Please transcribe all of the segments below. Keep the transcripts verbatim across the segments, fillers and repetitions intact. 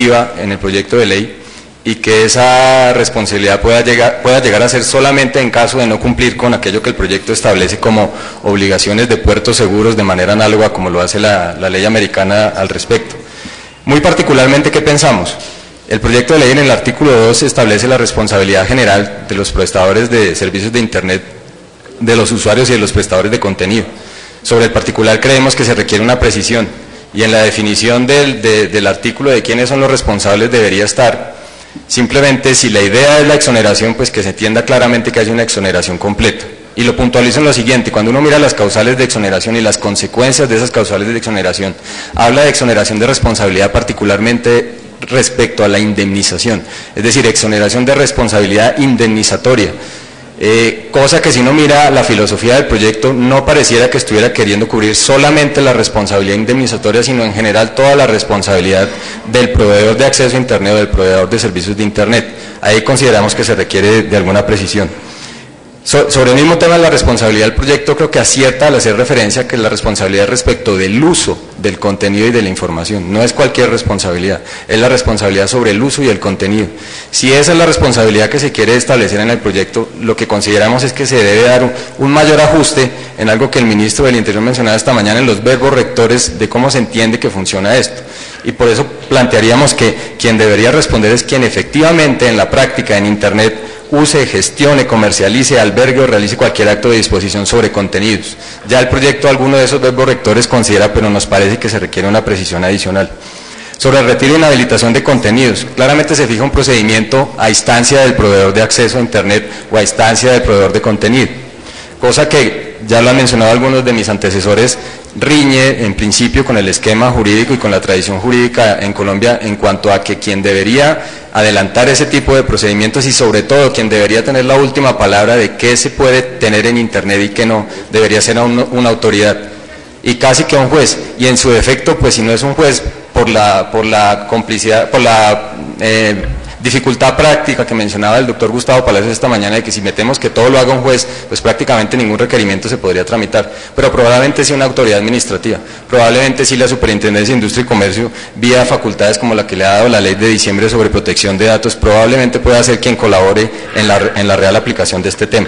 en el proyecto de ley y que esa responsabilidad pueda llegar, pueda llegar a ser solamente en caso de no cumplir con aquello que el proyecto establece como obligaciones de puertos seguros de manera análoga como lo hace la, la ley americana al respecto. Muy particularmente, ¿qué pensamos? El proyecto de ley en el artículo dos establece la responsabilidad general de los prestadores de servicios de Internet, de los usuarios y de los prestadores de contenido. Sobre el particular creemos que se requiere una precisión y en la definición del, de, del artículo de quiénes son los responsables debería estar simplemente, si la idea es la exoneración, pues que se entienda claramente que haya una exoneración completa. Y lo puntualizo en lo siguiente: cuando uno mira las causales de exoneración y las consecuencias de esas causales de exoneración, habla de exoneración de responsabilidad particularmente respecto a la indemnización, es decir, exoneración de responsabilidad indemnizatoria. Eh, cosa que si uno mira la filosofía del proyecto no pareciera que estuviera queriendo cubrir solamente la responsabilidad indemnizatoria, sino en general toda la responsabilidad del proveedor de acceso a Internet o del proveedor de servicios de Internet. Ahí consideramos que se requiere de alguna precisión. So, sobre el mismo tema de la responsabilidad del proyecto, creo que acierta al hacer referencia que la responsabilidad respecto del uso del contenido y de la información, no es cualquier responsabilidad, es la responsabilidad sobre el uso y el contenido. Si esa es la responsabilidad que se quiere establecer en el proyecto, lo que consideramos es que se debe dar un, un mayor ajuste en algo que el ministro del Interior mencionaba esta mañana en los verbos rectores de cómo se entiende que funciona esto. Y por eso plantearíamos que quien debería responder es quien efectivamente en la práctica en Internet use, gestione, comercialice, albergue o realice cualquier acto de disposición sobre contenidos. Ya el proyecto alguno de esos verbos rectores considera, pero nos parece que se requiere una precisión adicional. Sobre el retiro e inhabilitación de contenidos, claramente se fija un procedimiento a instancia del proveedor de acceso a Internet o a instancia del proveedor de contenido, cosa que ya lo han mencionado algunos de mis antecesores, riñe en principio con el esquema jurídico y con la tradición jurídica en Colombia en cuanto a que quien debería adelantar ese tipo de procedimientos y sobre todo quien debería tener la última palabra de qué se puede tener en Internet y qué no, debería ser un, una autoridad y casi que un juez, y en su defecto pues si no es un juez por la, por la complicidad, por la eh, dificultad práctica que mencionaba el doctor Gustavo Palacios esta mañana, de que si metemos que todo lo haga un juez, pues prácticamente ningún requerimiento se podría tramitar, pero probablemente sí una autoridad administrativa, probablemente sí la Superintendencia de Industria y Comercio, vía facultades como la que le ha dado la ley de diciembre sobre protección de datos, probablemente pueda ser quien colabore en la, en la real aplicación de este tema.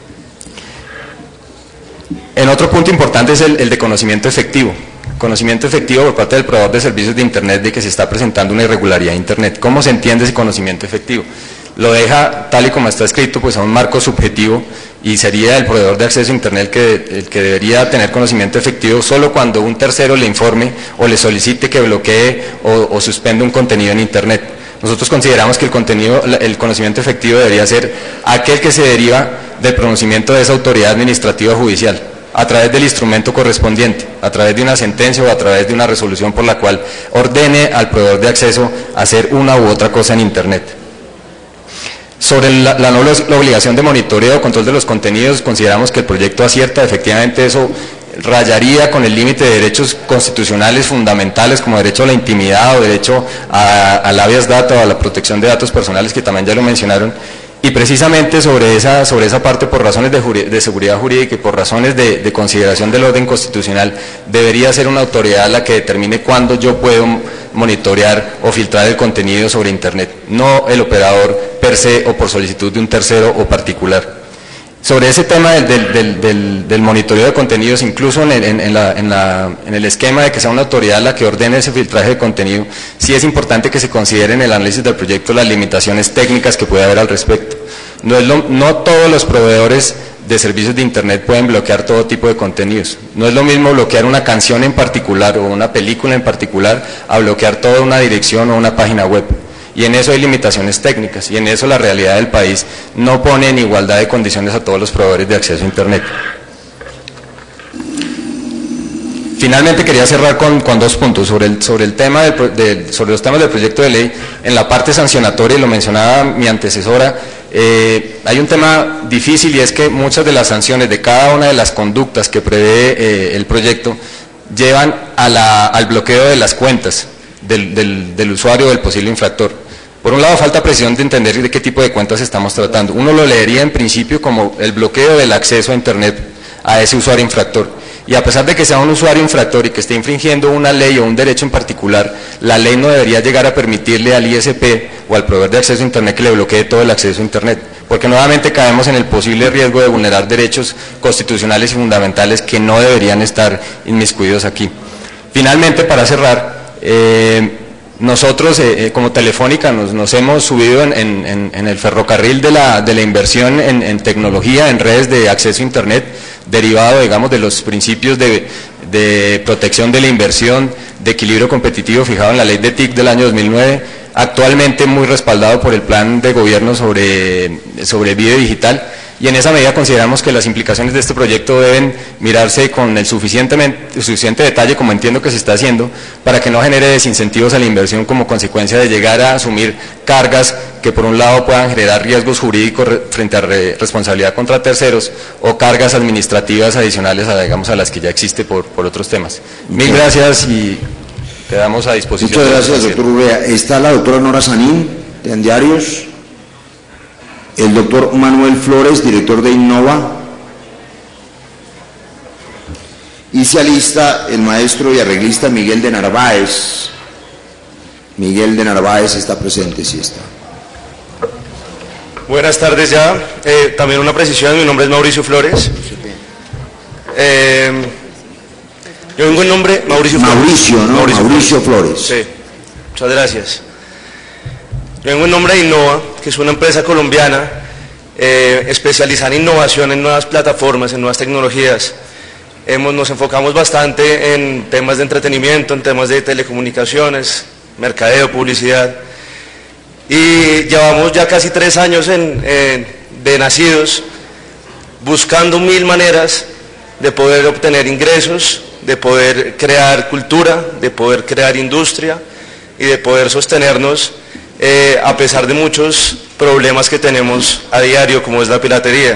En otro punto importante es el, el de conocimiento efectivo. Conocimiento efectivo por parte del proveedor de servicios de Internet de que se está presentando una irregularidad en Internet. ¿Cómo se entiende ese conocimiento efectivo? Lo deja, tal y como está escrito, pues a un marco subjetivo y sería el proveedor de acceso a Internet que, el que debería tener conocimiento efectivo solo cuando un tercero le informe o le solicite que bloquee o, o suspenda un contenido en Internet. Nosotros consideramos que el, contenido, el conocimiento efectivo debería ser aquel que se deriva del pronunciamiento de esa autoridad administrativa judicial, a través del instrumento correspondiente, a través de una sentencia o a través de una resolución por la cual ordene al proveedor de acceso a hacer una u otra cosa en Internet. Sobre la, la no la obligación de monitoreo o control de los contenidos, consideramos que el proyecto acierta, efectivamente eso rayaría con el límite de derechos constitucionales fundamentales como derecho a la intimidad o derecho a, al habeas data o a la protección de datos personales, que también ya lo mencionaron. Y precisamente sobre esa, sobre esa parte, por razones de, de seguridad jurídica y por razones de, de consideración del orden constitucional, debería ser una autoridad la que determine cuándo yo puedo monitorear o filtrar el contenido sobre Internet, no el operador per se o por solicitud de un tercero o particular. Sobre ese tema del, del, del, del, del monitoreo de contenidos, incluso en el, en, en, la, en, la, en el esquema de que sea una autoridad la que ordene ese filtraje de contenido, sí es importante que se considere en el análisis del proyecto las limitaciones técnicas que puede haber al respecto. No, es lo, no todos los proveedores de servicios de Internet pueden bloquear todo tipo de contenidos. No es lo mismo bloquear una canción en particular o una película en particular a bloquear toda una dirección o una página web. Y en eso hay limitaciones técnicas, y en eso la realidad del país no pone en igualdad de condiciones a todos los proveedores de acceso a Internet. Finalmente quería cerrar con, con dos puntos sobre, el, sobre, el tema del, de, sobre los temas del proyecto de ley. En la parte sancionatoria, y lo mencionaba mi antecesora, eh, hay un tema difícil y es que muchas de las sanciones de cada una de las conductas que prevé eh, el proyecto llevan a la, al bloqueo de las cuentas del, del, del usuario o del posible infractor. Por un lado, falta precisión de entender de qué tipo de cuentas estamos tratando. Uno lo leería en principio como el bloqueo del acceso a Internet a ese usuario infractor. Y a pesar de que sea un usuario infractor y que esté infringiendo una ley o un derecho en particular, la ley no debería llegar a permitirle al I S P o al proveedor de acceso a Internet que le bloquee todo el acceso a Internet, porque nuevamente caemos en el posible riesgo de vulnerar derechos constitucionales y fundamentales que no deberían estar inmiscuidos aquí. Finalmente, para cerrar, eh, nosotros eh, como Telefónica nos, nos hemos subido en, en, en el ferrocarril de la, de la inversión en, en tecnología, en redes de acceso a Internet, derivado, digamos, de los principios de, de protección de la inversión, de equilibrio competitivo fijado en la ley de T I C del año dos mil nueve, actualmente muy respaldado por el plan de gobierno sobre, sobre video digital, y en esa medida consideramos que las implicaciones de este proyecto deben mirarse con el suficientemente, suficiente detalle, como entiendo que se está haciendo, para que no genere desincentivos a la inversión como consecuencia de llegar a asumir cargas que por un lado puedan generar riesgos jurídicos frente a re, responsabilidad contra terceros, o cargas administrativas adicionales a, digamos, a las que ya existe por, por otros temas. Mil gracias y quedamos a disposición. Muchas gracias, doctor Urrea. Está la doctora Nora Sanín, de Diarios. El doctor Manuel Flores, director de Innova. Y se alista el maestro y arreglista Miguel de Narváez. Miguel de Narváez está presente, sí está. Buenas tardes ya. Eh, también una precisión, mi nombre es Mauricio Flores. Eh, yo vengo en nombre Mauricio Flores. Mauricio, ¿no? Mauricio, Mauricio Flores. Flores. Sí, muchas gracias. Yo vengo en nombre de Innova, que es una empresa colombiana eh, especializada en innovación, en nuevas plataformas, en nuevas tecnologías. Hemos, nos enfocamos bastante en temas de entretenimiento, en temas de telecomunicaciones, mercadeo, publicidad. Y llevamos ya casi tres años en, en, de nacidos, buscando mil maneras de poder obtener ingresos, de poder crear cultura, de poder crear industria y de poder sostenernos Eh, a pesar de muchos problemas que tenemos a diario, como es la piratería.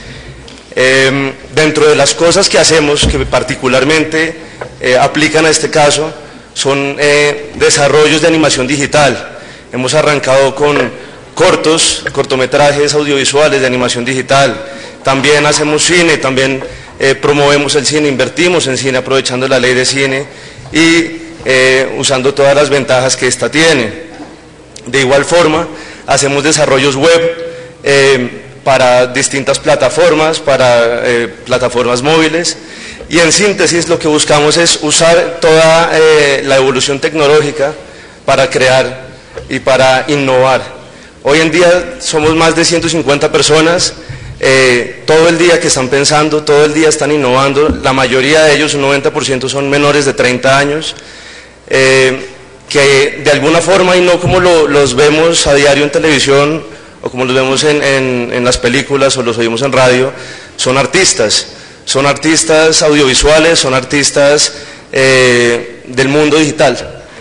Eh, dentro de las cosas que hacemos, que particularmente eh, aplican a este caso, son eh, desarrollos de animación digital. Hemos arrancado con cortos, cortometrajes audiovisuales de animación digital. También hacemos cine, también eh, promovemos el cine, invertimos en cine aprovechando la ley de cine y eh, usando todas las ventajas que ésta tiene. De igual forma, hacemos desarrollos web eh, para distintas plataformas, para eh, plataformas móviles, y en síntesis lo que buscamos es usar toda eh, la evolución tecnológica para crear y para innovar. Hoy en día somos más de ciento cincuenta personas, eh, todo el día que están pensando, todo el día están innovando, la mayoría de ellos, un noventa por ciento, son menores de treinta años, eh, que de alguna forma, y no como lo, los vemos a diario en televisión o como los vemos en, en, en las películas o los oímos en radio, son artistas, son artistas audiovisuales, son artistas eh, del mundo digital.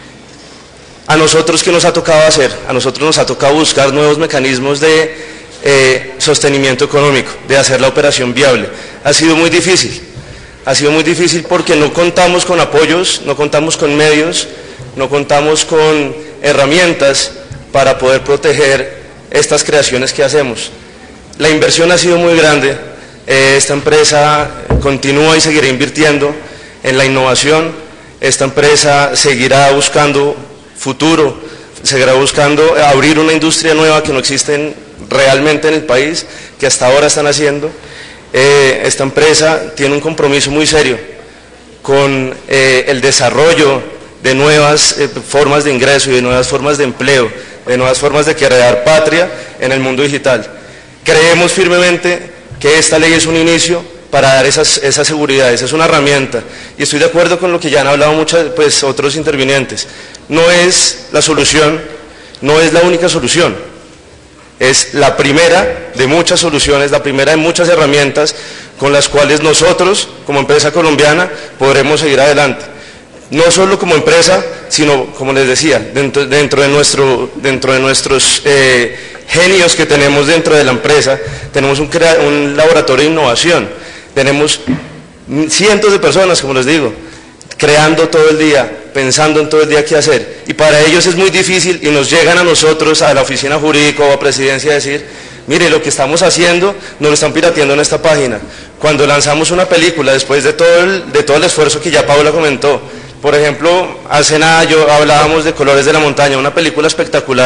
A nosotros, ¿qué nos ha tocado hacer? A nosotros nos ha tocado buscar nuevos mecanismos de eh, sostenimiento económico, de hacer la operación viable. Ha sido muy difícil, ha sido muy difícil porque no contamos con apoyos, no contamos con medios, no contamos con herramientas para poder proteger estas creaciones que hacemos. La inversión ha sido muy grande, eh, esta empresa continúa y seguirá invirtiendo en la innovación, esta empresa seguirá buscando futuro, seguirá buscando abrir una industria nueva que no existe en, realmente en el país, que hasta ahora están haciendo. Eh, esta empresa tiene un compromiso muy serio con eh, el desarrollo de nuevas eh, formas de ingreso y de nuevas formas de empleo, de nuevas formas de crear patria en el mundo digital. Creemos firmemente que esta ley es un inicio para dar esas, esas seguridades, es una herramienta, y estoy de acuerdo con lo que ya han hablado muchos pues, otros intervinientes. No es la solución, no es la única solución, es la primera de muchas soluciones, la primera de muchas herramientas con las cuales nosotros, como empresa colombiana, podremos seguir adelante. No solo como empresa, sino, como les decía, dentro, dentro, de, nuestro, dentro de nuestros eh, genios que tenemos dentro de la empresa, tenemos un, un laboratorio de innovación, tenemos cientos de personas, como les digo, creando todo el día, pensando en todo el día qué hacer. Y para ellos es muy difícil y nos llegan a nosotros, a la oficina jurídica o a presidencia, a decir, mire, lo que estamos haciendo nos lo están pirateando en esta página. Cuando lanzamos una película, después de todo el, de todo el esfuerzo que ya Paula comentó, por ejemplo, hace nada yo hablábamos de Colores de la Montaña, una película espectacular.